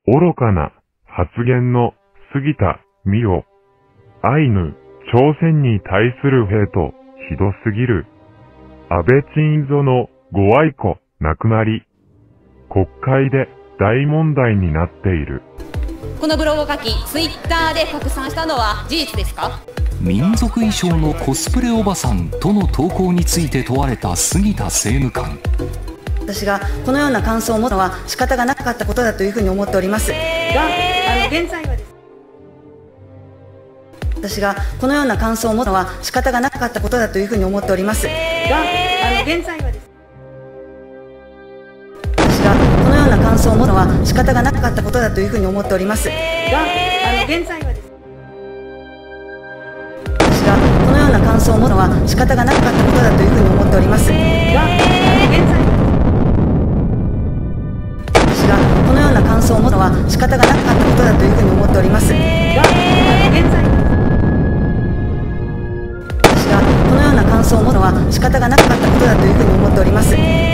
愚かな発言の杉田水脈。アイヌ、朝鮮に対するヘイト、ひどすぎる。安倍晋三のご愛子、亡くなり、国会で大問題になっている。 このブログを書き、ツイッターで拡散したのは事実ですか？ 民族衣装のコスプレおばさんとの投稿について問われた杉田政務官。 私がこのような感想を持つのは仕方がなかったことだというふうに思っておりますが、現在はです。私がこのような感想を持つのは仕方がなかったことだというふうに思っておりますが、現在はです。私がこのような感想を持つのは仕方がなかったことだというふうに思っておりますが、現在はです。私がこのような感想を持つのは仕方がなかったことだというふうに思っておりますが、現在は私がこのような感想を持つのは仕方がなかったことだというふうに思っておりますが、現在は私がこのような感想を持つのは仕方がなかったことだというふうに思っております。